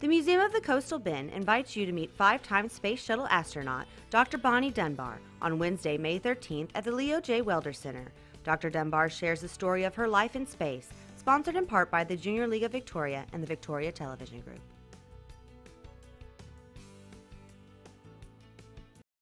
The Museum of the Coastal Bend invites you to meet 5-time Space Shuttle astronaut Dr. Bonnie Dunbar on Wednesday, May 13th at the Leo J. Welder Center. Dr. Dunbar shares the story of her life in space, sponsored in part by the Junior League of Victoria and the Victoria Television Group.